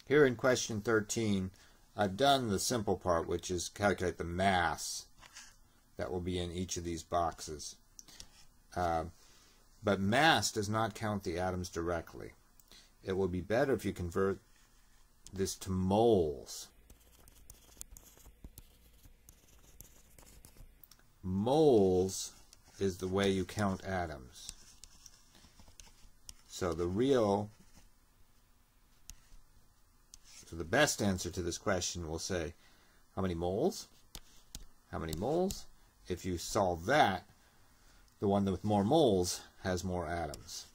Here in question 13, I've done the simple part, which is calculate the mass that will be in each of these boxes. But mass does not count the atoms directly. It will be better if you convert this to moles. Moles is the way you count atoms. So the best answer to this question will say, how many moles? How many moles? If you solve that, the one with more moles has more atoms.